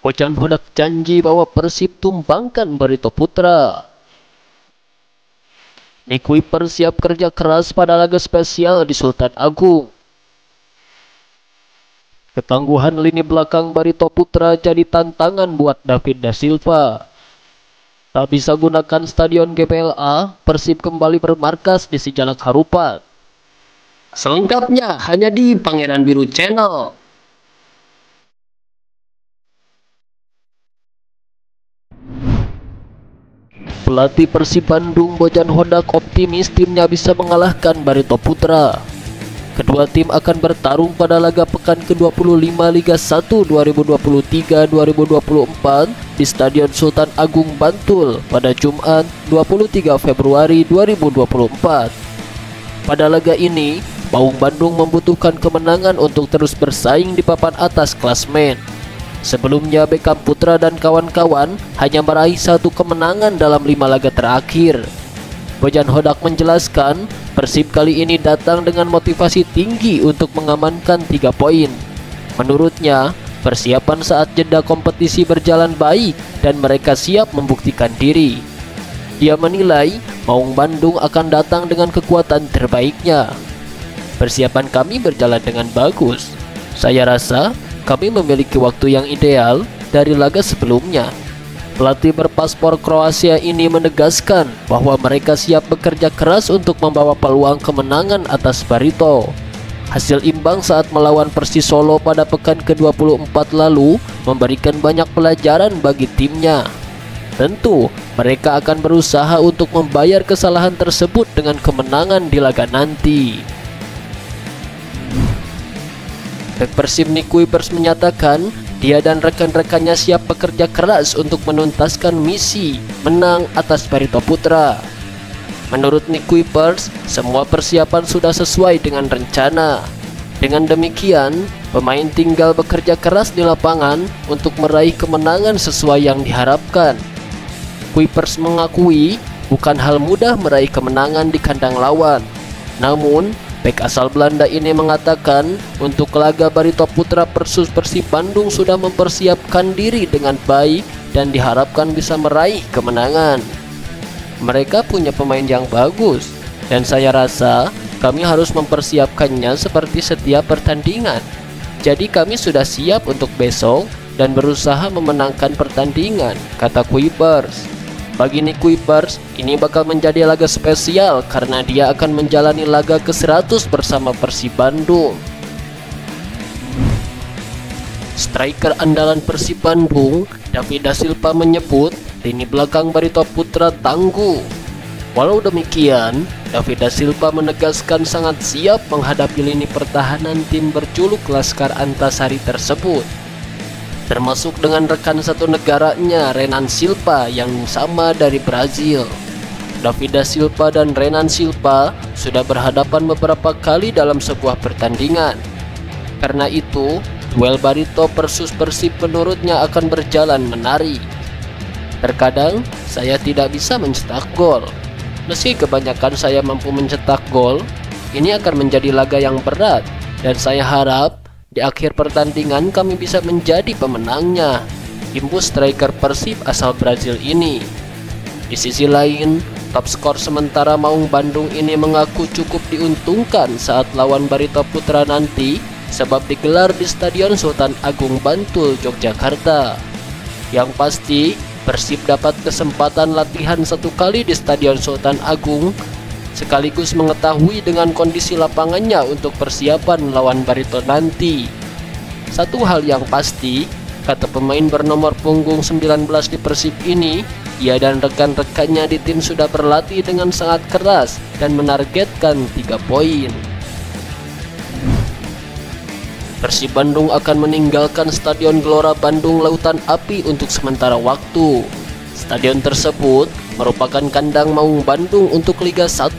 Bojan Hodak janji bahwa Persib tumbangkan Barito Putra. Nick Kuiper siap kerja keras pada laga spesial di Sultan Agung. Ketangguhan lini belakang Barito Putra jadi tantangan buat David Da Silva. Tak bisa gunakan stadion GBLA, Persib kembali bermarkas di Sijalak Harupat. Selengkapnya hanya di Pangeran Biru Channel. Pelatih Persib Bandung Bojan Hodak optimis timnya bisa mengalahkan Barito Putra. Kedua tim akan bertarung pada laga pekan ke-25 Liga 1 2023-2024 di Stadion Sultan Agung Bantul pada Jumat 23 Februari 2024. Pada laga ini, Maung Bandung membutuhkan kemenangan untuk terus bersaing di papan atas klasmen. Sebelumnya Beckham Putra dan kawan-kawan hanya meraih 1 kemenangan dalam 5 laga terakhir. Bojan Hodak menjelaskan, Persib kali ini datang dengan motivasi tinggi untuk mengamankan 3 poin. Menurutnya, persiapan saat jeda kompetisi berjalan baik dan mereka siap membuktikan diri. Dia menilai Maung Bandung akan datang dengan kekuatan terbaiknya. Persiapan kami berjalan dengan bagus. Saya rasa kami memiliki waktu yang ideal dari laga sebelumnya. Pelatih berpaspor Kroasia ini menegaskan bahwa mereka siap bekerja keras untuk membawa peluang kemenangan atas Barito. Hasil imbang saat melawan Persis Solo pada pekan ke-24 lalu memberikan banyak pelajaran bagi timnya. Tentu, mereka akan berusaha untuk membayar kesalahan tersebut dengan kemenangan di laga nanti. Bek Persib Nick Kuiper menyatakan dia dan rekan-rekannya siap bekerja keras untuk menuntaskan misi menang atas Barito Putra. Menurut Nick Kuiper, semua persiapan sudah sesuai dengan rencana. Dengan demikian, pemain tinggal bekerja keras di lapangan untuk meraih kemenangan sesuai yang diharapkan. Kuiper mengakui bukan hal mudah meraih kemenangan di kandang lawan. Namun, bek asal Belanda ini mengatakan untuk laga Barito Putra versus Persib Bandung sudah mempersiapkan diri dengan baik dan diharapkan bisa meraih kemenangan. Mereka punya pemain yang bagus dan saya rasa kami harus mempersiapkannya seperti setiap pertandingan. Jadi kami sudah siap untuk besok dan berusaha memenangkan pertandingan, kata Kuipers. Bagi Nick Kuipers, ini bakal menjadi laga spesial karena dia akan menjalani laga ke-100 bersama Persib Bandung. Striker andalan Persib Bandung, David Da Silva menyebut lini belakang Barito Putra tangguh. Walau demikian, David Da Silva menegaskan sangat siap menghadapi lini pertahanan tim berjuluk Laskar Antasari tersebut, termasuk dengan rekan satu negaranya Renan Silva yang sama dari Brazil. David Da Silva dan Renan Silva sudah berhadapan beberapa kali dalam sebuah pertandingan. Karena itu, duel Barito versus Persib menurutnya akan berjalan menarik. Terkadang saya tidak bisa mencetak gol. Meski kebanyakan saya mampu mencetak gol, ini akan menjadi laga yang berat dan saya harap di akhir pertandingan kami bisa menjadi pemenangnya, imbus striker Persib asal Brazil ini. Di sisi lain, top skor sementara Maung Bandung ini mengaku cukup diuntungkan saat lawan Barito Putra nanti sebab digelar di Stadion Sultan Agung Bantul, Yogyakarta. Yang pasti, Persib dapat kesempatan latihan 1 kali di Stadion Sultan Agung sekaligus mengetahui dengan kondisi lapangannya untuk persiapan lawan Barito nanti. Satu hal yang pasti, kata pemain bernomor punggung 19 di Persib ini, ia dan rekan-rekannya di tim sudah berlatih dengan sangat keras dan menargetkan 3 poin. Persib Bandung akan meninggalkan Stadion Gelora Bandung Lautan Api untuk sementara waktu. Stadion tersebut merupakan kandang Maung Bandung untuk Liga 1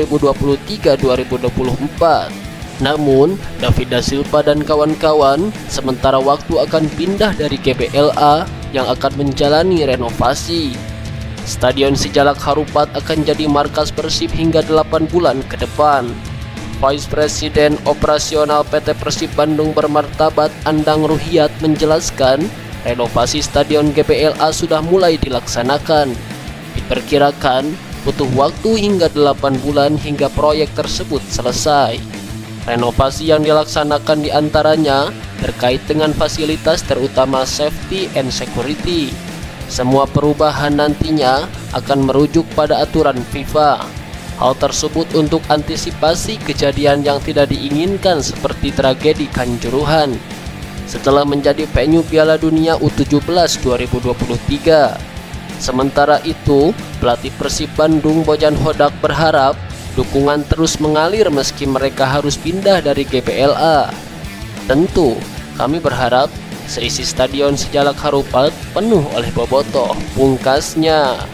2023-2024. Namun, David Da Silva dan kawan-kawan sementara waktu akan pindah dari GBLA yang akan menjalani renovasi. Stadion Sijalak Harupat akan jadi markas Persib hingga 8 bulan ke depan. Vice President Operasional PT Persib Bandung bermartabat Andang Ruhiat menjelaskan, renovasi Stadion GBLA sudah mulai dilaksanakan. Diperkirakan butuh waktu hingga 8 bulan hingga proyek tersebut selesai. Renovasi yang dilaksanakan diantaranya terkait dengan fasilitas terutama safety and security. Semua perubahan nantinya akan merujuk pada aturan FIFA. Hal tersebut untuk antisipasi kejadian yang tidak diinginkan seperti tragedi Kanjuruhan setelah menjadi venue Piala Dunia U17 2023. Sementara itu, pelatih Persib Bandung Bojan Hodak berharap dukungan terus mengalir meski mereka harus pindah dari GBLA. Tentu, kami berharap seisi stadion Sejalak Harupat penuh oleh bobotoh, pungkasnya.